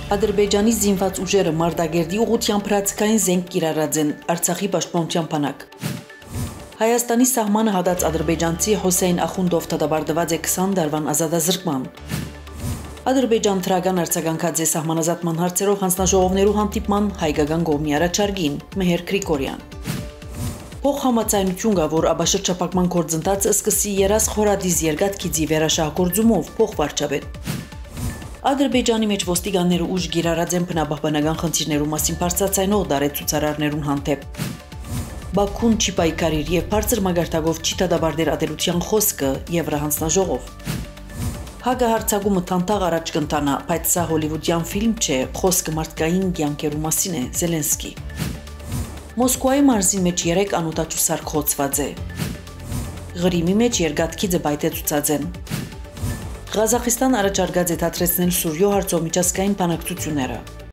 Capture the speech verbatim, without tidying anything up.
Ադրբեջանի զինված ուժերը Մարտակերտի ուղղությամբ հրացքային զենք կիրառած են Արցախի պաշտպանության բանակ։ Հայաստանի սահմանը հատած ադրբեջանցի Հոսեյն Ախունդով դատապարտված է քսան տարվան ազատազրկման։ Ադրբեջան թրական արձագանքած է սահմանազատման հարցերով հանձնաժողովներու հանդիպման հայկական կողմի առաջարկին Մեհեր Գրիգորյան։ Փոխհամաձայնություն կա, որ աբաշրջապակման գործընթացը սկսի երաս խորադիզ երկաթգիծի վերաշահագործումով փոխվարչապետ։ Ադրբեջանի մեջ ոստիկանները ուժ կիրառած են բնապահպանական խնդիրներու մասին բարձրացնող դարեցուցարարներուն հանդեպ։ Բաքուն չի պայքարիր եւ բարձր մագարտակով չի դատապարտել ատելության խոսքը Եվրահանձնաժողով։ Հագահարցակումը թանթաղ առաջ կընթանա, բայց սա հոլիվուդյան ֆիլմ չէ, խոսքը մարդկային կյանքերու մասին է, Զելենսկի։ Մոսկվայի մարզի մեջ երեք անօտաչու սարք խոցված է։ Ղրիմի մեջ երկաթգիծը բայտեցուցած են։ Ղազախստան առաջարկած է դադրեցնել Սուրյո հարցով միջազգային բանակցությունները։